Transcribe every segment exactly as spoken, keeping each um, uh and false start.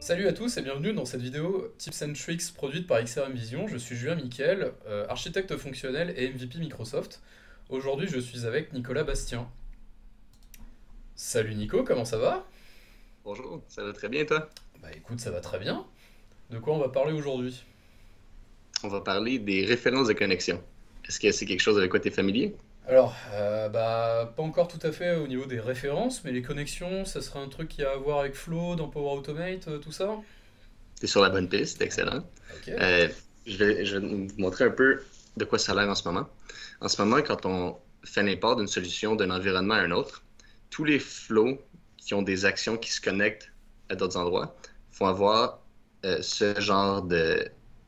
Salut à tous et bienvenue dans cette vidéo Tips and Tricks produite par X R M Vision. Je suis Julien Miquel, euh, architecte fonctionnel et M V P Microsoft. Aujourd'hui, je suis avec Nicolas Bastien. Salut Nico, comment ça va? Bonjour, ça va très bien toi? Bah écoute, ça va très bien. De quoi on va parler aujourd'hui? On va parler des références de connexion. Est-ce que c'est quelque chose avec quoi tu es familier? Alors, euh, bah pas encore tout à fait au niveau des références, mais les connexions, ça serait un truc qui a à voir avec Flow dans Power Automate, euh, tout ça? Tu es sur la bonne piste, excellent. Ok. Euh, je vais, je vais vous montrer un peu de quoi ça a l'air en ce moment. En ce moment, quand on fait l'import d'une solution d'un environnement à un autre, tous les flows qui ont des actions qui se connectent à d'autres endroits vont avoir euh, ce genre de,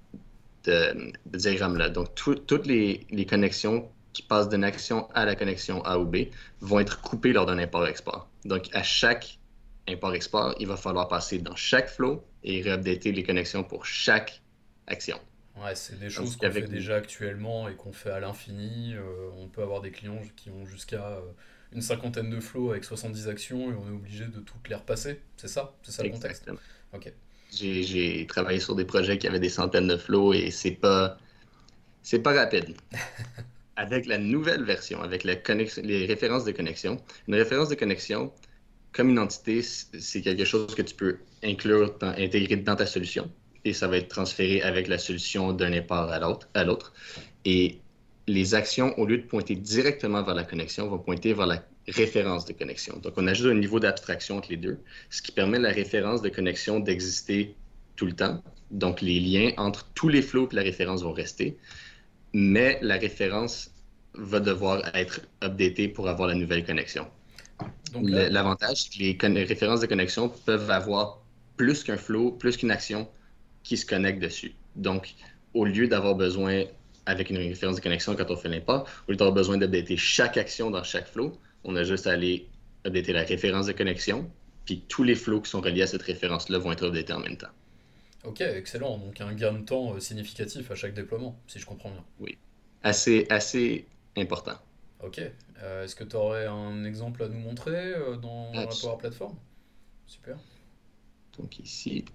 de, de diagramme-là. Donc, tout- toutes les, les connexions qui passent d'une action à la connexion A ou B vont être coupées lors d'un import-export. Donc, à chaque import-export, il va falloir passer dans chaque flow et réupdater les connexions pour chaque action. Ouais, c'est des choses Tandis qu'on fait qu'avec déjà actuellement et qu'on fait à l'infini. Euh, on peut avoir des clients qui ont jusqu'à euh, une cinquantaine de flows avec soixante-dix actions et on est obligé de toutes les repasser. C'est ça? C'est ça le contexte? exactement. Ok. J'ai, j'ai travaillé sur des projets qui avaient des centaines de flows et c'est pas, c'est pas rapide. Avec la nouvelle version, avec la connexion, les références de connexion, une référence de connexion, comme une entité, c'est quelque chose que tu peux inclure, dans- intégrer dans ta solution. Et ça va être transféré avec la solution d'un import à l'autre, à l'autre. Et les actions, au lieu de pointer directement vers la connexion, vont pointer vers la référence de connexion. Donc, on ajoute un niveau d'abstraction entre les deux, ce qui permet à la référence de connexion d'exister tout le temps. Donc, les liens entre tous les flows et la référence vont rester, mais la référence va devoir être updatée pour avoir la nouvelle connexion. Donc là, L'avantage, c'est que les, con- les références de connexion peuvent avoir plus qu'un flow, plus qu'une action qui se connecte dessus. Donc, au lieu d'avoir besoin, avec une référence de connexion quand on fait l'import, au lieu d'avoir besoin d'updater chaque action dans chaque flow, on a juste à aller updater la référence de connexion, puis tous les flows qui sont reliés à cette référence-là vont être updatés en même temps. ok, excellent. Donc un gain de temps euh, significatif à chaque déploiement, si je comprends bien. Oui. Assez, assez important. Ok. Euh, est-ce que tu aurais un exemple à nous montrer euh, dans, dans la Power Absolument. Platform? Super. Donc ici,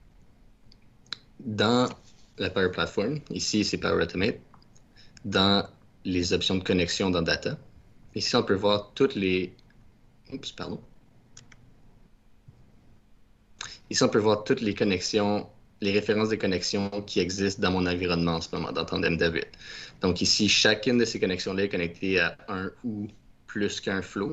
dans la Power Platform, ici c'est Power Automate, dans les options de connexion dans Data. Ici, on peut voir toutes les. Oups, pardon. Ici, on peut voir toutes les connexions, les références de connexion qui existent dans mon environnement en ce moment, dans Tandem David. Donc ici, chacune de ces connexions-là est connectée à un ou plus qu'un flow.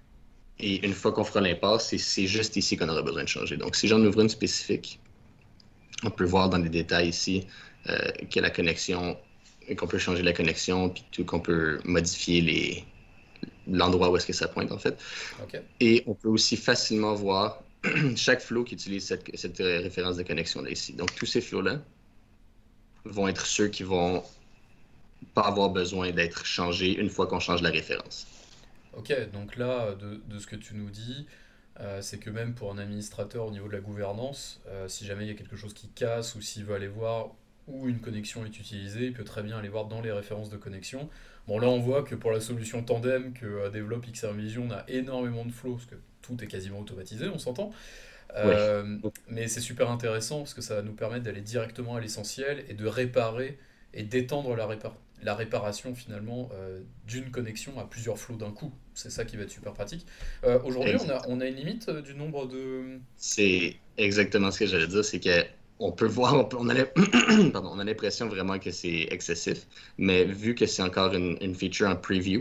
Et une fois qu'on fera l'impasse, c'est juste ici qu'on aura besoin de changer. Donc si j'en ouvre une spécifique, on peut voir dans les détails ici euh, que la connexion, qu'on peut changer la connexion, puis tout qu'on peut modifier les, l'endroit où est-ce que ça pointe en fait. Ok. Et on peut aussi facilement voir chaque flow qui utilise cette, cette référence de connexion-là ici. Donc, tous ces flows-là vont être ceux qui vont pas avoir besoin d'être changés une fois qu'on change la référence. Ok, donc là, de, de ce que tu nous dis, euh, c'est que même pour un administrateur au niveau de la gouvernance, euh, si jamais il y a quelque chose qui casse ou s'il veut aller voir où une connexion est utilisée, il peut très bien aller voir dans les références de connexion. Bon, là, on voit que pour la solution Tandem que euh, développe X R Vision, on a énormément de flows, parce que tout est quasiment automatisé, on s'entend. Oui, Euh, mais c'est super intéressant parce que ça va nous permettre d'aller directement à l'essentiel et de réparer et d'étendre la, répar- la réparation finalement euh, d'une connexion à plusieurs flots d'un coup. C'est ça qui va être super pratique. Euh, Aujourd'hui, on a, exactement. on a une limite euh, du nombre de... C'est exactement ce que j'allais dire, c'est que on peut voir, on, peut- on a l'im- pardon, on a l'impression vraiment que c'est excessif, mais vu que c'est encore une, une feature en preview,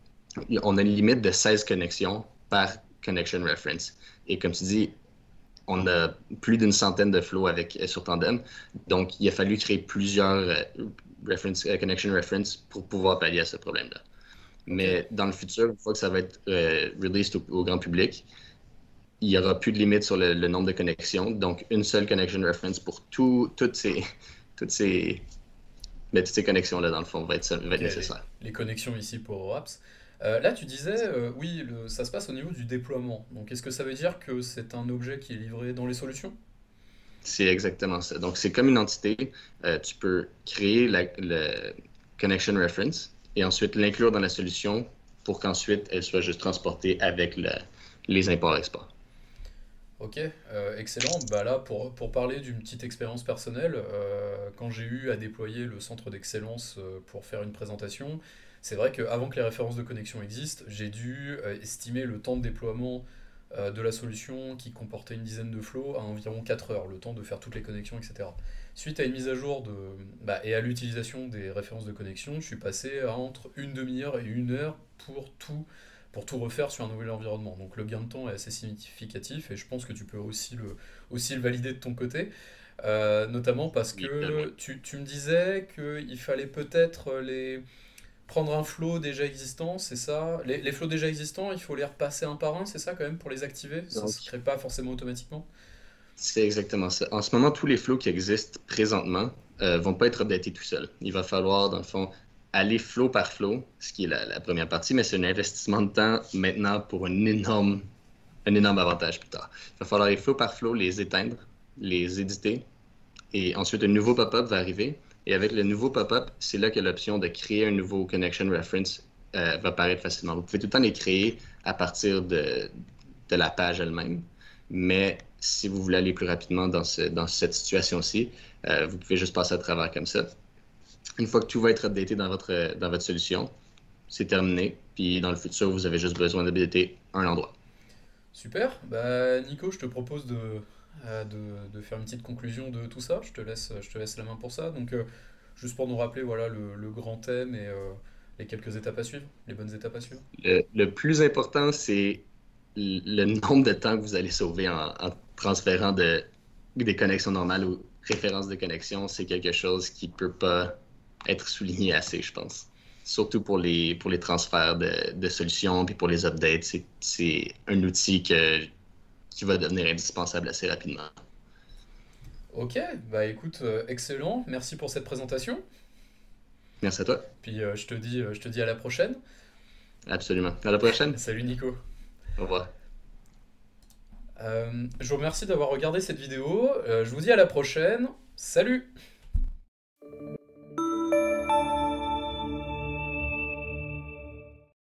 on a une limite de seize connexions par connection reference. Et comme tu dis, on a plus d'une centaine de flows avec, euh, sur Tandem. Donc, il a fallu créer plusieurs euh, reference, euh, connection reference pour pouvoir pallier à ce problème-là. Ok, Mais dans le futur, une fois que ça va être euh, released au, au grand public, il n'y aura plus de limite sur le, le nombre de connexions. Donc, une seule connection reference pour tout, toutes ces, toutes ces, mais toutes ces connexions-là, dans le fond, va être, va ok, être les, nécessaire. les connexions ici pour Apps. Euh, là, tu disais, euh, oui, le- ça se passe au niveau du déploiement. Donc, est-ce que ça veut dire que c'est un objet qui est livré dans les solutions? C'est exactement ça. Donc, c'est comme une entité. Euh, tu peux créer la, le connection reference et ensuite l'inclure dans la solution pour qu'ensuite elle soit juste transportée avec le- les imports-exports. Ok, euh, excellent. Bah là, pour, pour parler d'une petite expérience personnelle, euh, quand j'ai eu à déployer le centre d'excellence euh, pour faire une présentation, c'est vrai qu'avant que les références de connexion existent, j'ai dû euh, estimer le temps de déploiement euh, de la solution qui comportait une dizaine de flots à environ quatre heures, le temps de faire toutes les connexions, et cetera. Suite à une mise à jour de, bah, et à l'utilisation des références de connexion, je suis passé à entre une demi-heure et une heure pour tout pour tout refaire sur un nouvel environnement. Donc le gain de temps est assez significatif et je pense que tu peux aussi le, aussi le valider de ton côté. Euh, notamment parce Oui, tellement. que tu, tu me disais qu'il fallait peut-être les prendre un flow déjà existant, c'est ça? Les, les flows déjà existants, il faut les repasser un par un, c'est ça quand même pour les activer? Ça ne se Donc, crée pas forcément automatiquement? c'est exactement ça. En ce moment, tous les flows qui existent présentement euh, vont pas être updatés tout seuls. Il va falloir, dans le fond, aller flow par flow, ce qui est la, la première partie, mais c'est un investissement de temps maintenant pour un énorme, un énorme avantage plus tard. Il va falloir aller flow par flow, les éteindre, les éditer, et ensuite un nouveau pop-up va arriver. Et avec le nouveau pop-up, c'est là que l'option de créer un nouveau connection reference euh, va apparaître facilement. Vous pouvez tout le temps les créer à partir de, de la page elle-même. Mais si vous voulez aller plus rapidement dans, ce, dans cette situation-ci, euh, vous pouvez juste passer à travers comme ça. Une fois que tout va être updaté dans votre, dans votre solution, c'est terminé. Puis dans le futur, vous avez juste besoin d'updater un endroit. Super. Bah, Nico, je te propose de, euh, de, de faire une petite conclusion de tout ça. Je te laisse, je te laisse la main pour ça. Donc, euh, juste pour nous rappeler voilà, le, le grand thème et euh, les quelques étapes à suivre, les bonnes étapes à suivre. Le, le plus important, c'est le nombre de temps que vous allez sauver en, en transférant de, des connexions normales ou références de connexion. C'est quelque chose qui ne peut pas être souligné assez, je pense. Surtout pour les, pour les transferts de, de solutions puis pour les updates. C'est, c'est un outil que, qui va devenir indispensable assez rapidement. Ok, bah écoute, euh, excellent. Merci pour cette présentation. Merci à toi. Puis euh, je te dis, euh, je te dis à la prochaine. Absolument. À la prochaine. Salut Nico. Au revoir. Euh, je vous remercie d'avoir regardé cette vidéo. Euh, je vous dis à la prochaine. Salut!